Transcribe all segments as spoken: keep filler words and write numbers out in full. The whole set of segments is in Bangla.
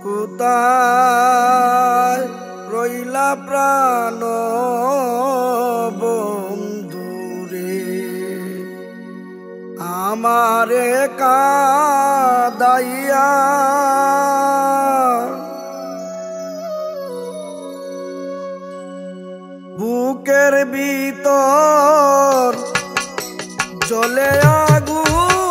কোথায় রইলা প্রাণ বন্ধুরে আমারে কাদাইয়া বুকের ভিতর জ্বলে আগুন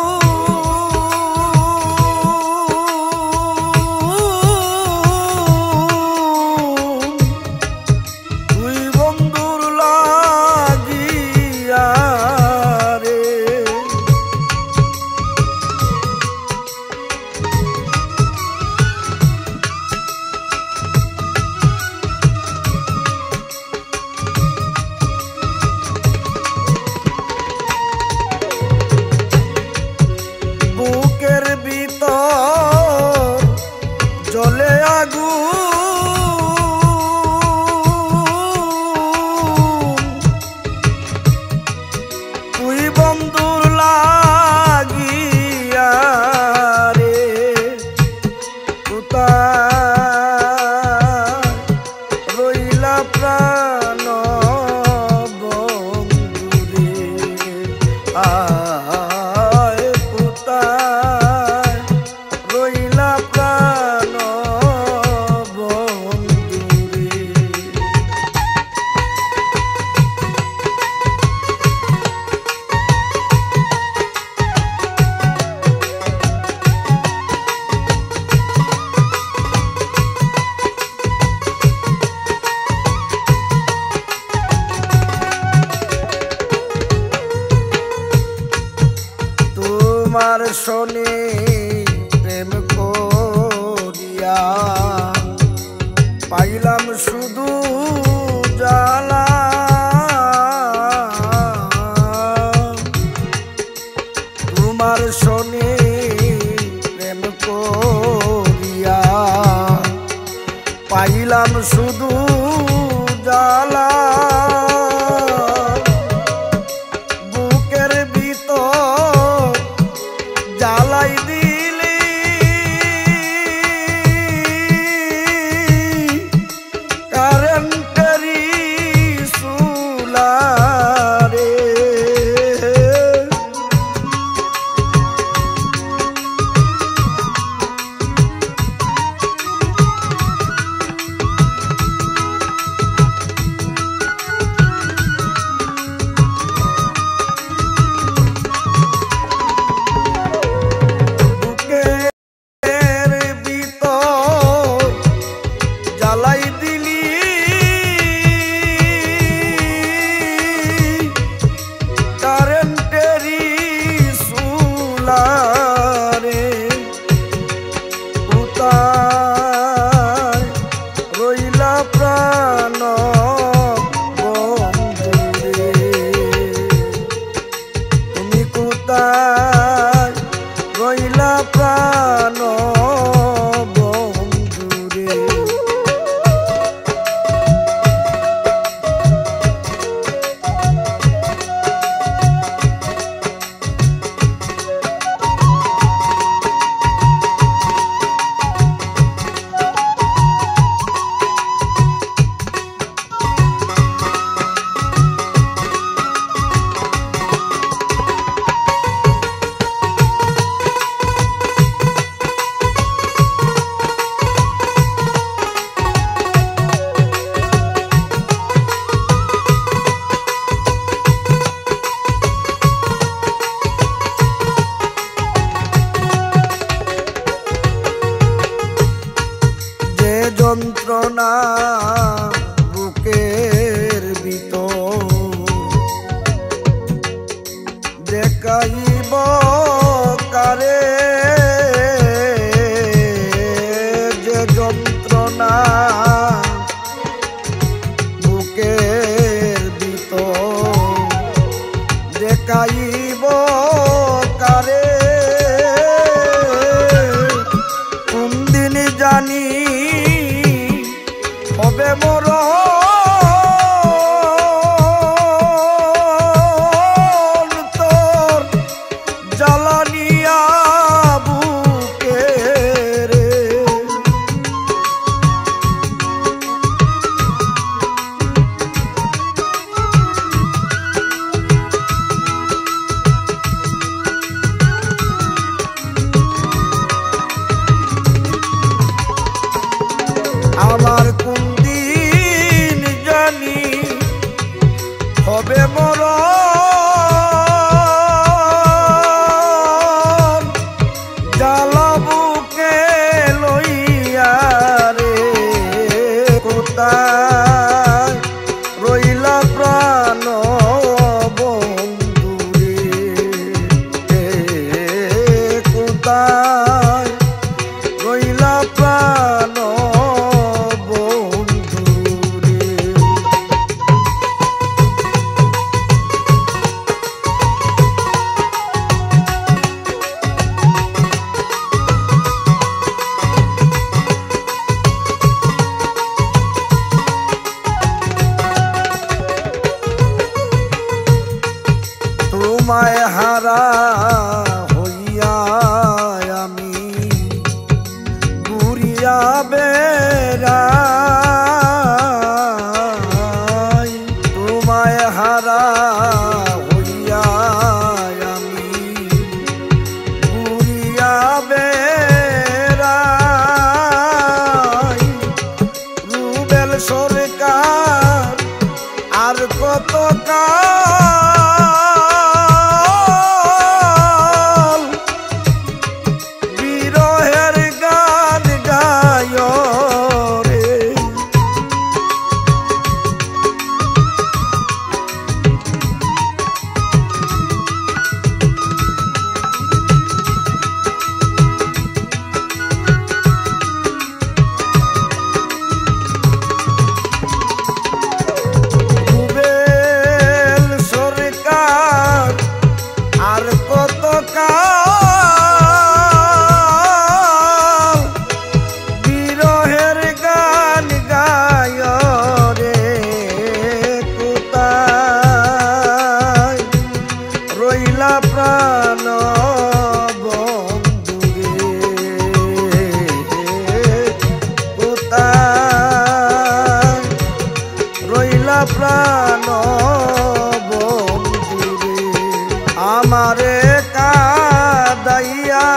তুই বন্ধুর লাগিয়া রে বুকের ভিতর জ্বলে আগুন তুই বন্ধুর লাগিয়া রে কোথায় রইলা প্রাণ বন্ধুরে আয় কোথায় রইলা প্রাণ বন্ধুরে তোমার শোনে প্রেম করিয়া পাইলাম শুধু জ্বালা তোমার শোনে প্রেম করিয়া পাইলাম শুধু জ্বালা বুকের ভিতর জ্বালাই দিলি কারেন্টেরি সুলারে রইলা প্রাণ বন্ধুরে যন্ত্রণা বুকের ভিতর দেখাইব কারে যে যন্ত্রণা বুকের ভিতর দেখাইব কারে কোন দিন জানি হবে মোর তোর জ্বালানিয়া বুকে রে প্রাণ বন্ধুরে। তোমায় হারা হইয়া আমি ঘুরিয়া বেড়াই, তোমায় হারা হইয়া আমি ঘুরিয়া বেড়াই। রুবেল সরকার আর কত প্রাণ বন্ধুরে, কোথায় রইলা প্রাণ বন্ধুরে। আমারে কাঁদাইয়া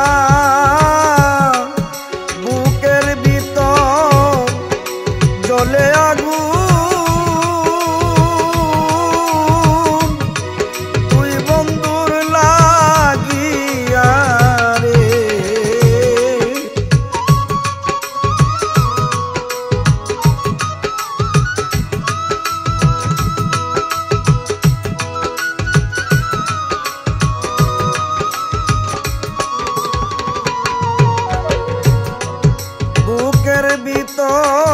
বুকের ভিতর জ্বলে আগুন, বুকের ভিতর